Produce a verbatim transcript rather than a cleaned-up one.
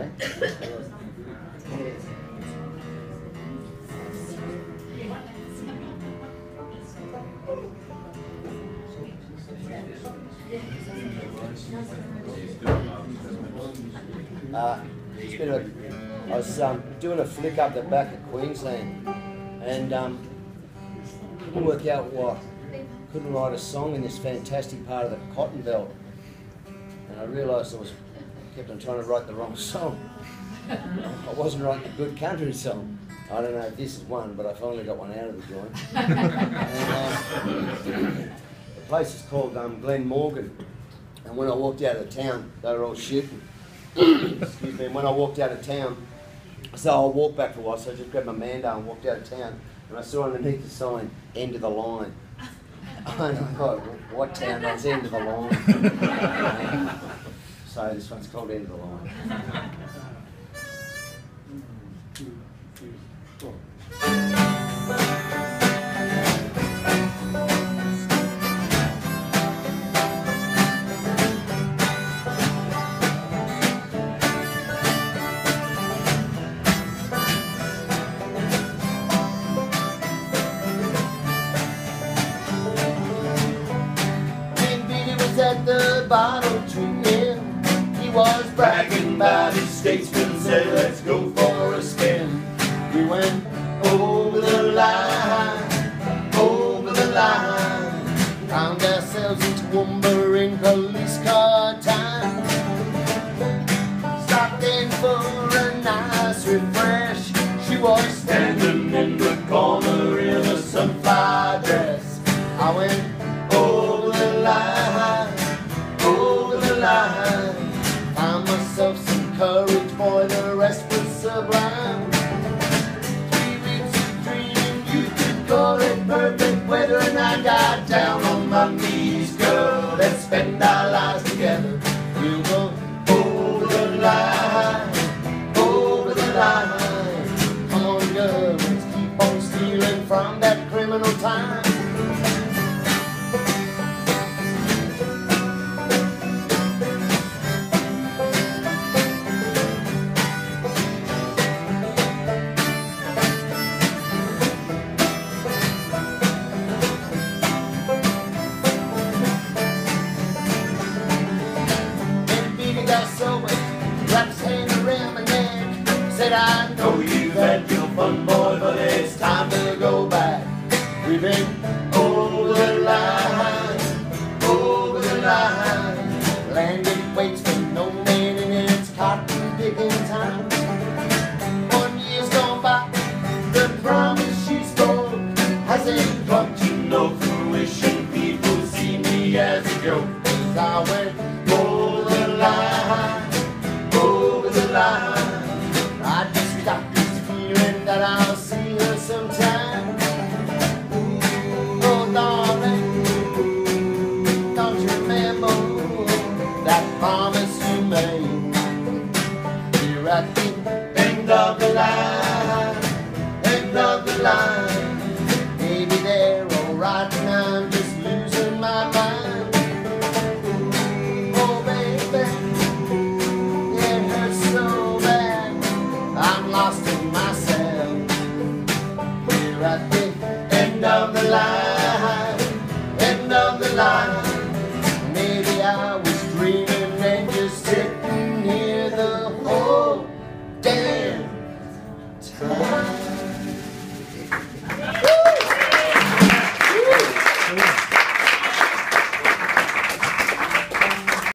eh? Uh, it's been a, I was um, doing a flick up the back of Queensland and um, couldn't work out why. Couldn't write a song in this fantastic part of the cotton belt. And I realised I was kept on trying to write the wrong song. I wasn't writing a good country song. I don't know if this is one, but I finally got one out of the joint. And, um, the place is called um, Glen Morgan. And when I walked out of town, they were all shooting. Excuse me. And when I walked out of town, so I walked back for a while, so I just grabbed my Mando and walked out of town. And I saw underneath the sign, end of the line. And I thought, what town is end of the line? So this one's called End of the Line. At the bottle tree, yeah. He was bragging about his statesman, said let's go for a spin. We went over the line, over the line, found ourselves into lumbering police car time. Stopped in for a nice refresh. She was standing in the corner in a sunflower dress. I went over the line, over the line, found myself some courage, boy, the rest was sublime. Three weeks of dreaming, you could call it perfect weather, and I got down on my knees, girl, let's spend our lives together. We'll go over the line, over the line. Come on, girl, let's keep on stealing from that criminal time. I know you've had your fun, boy, but it's time to go back. We've been over the line, over the line. Land it waits for no man in its cotton picking time. One year's gone by, the promise she spoke hasn't come to no fruition. People see me as a joke. I went over the line, over the line. I just got this feeling that I'll see her sometime. Oh, darling, don't you remember that promise you made? We're at the end of the line, end of the line.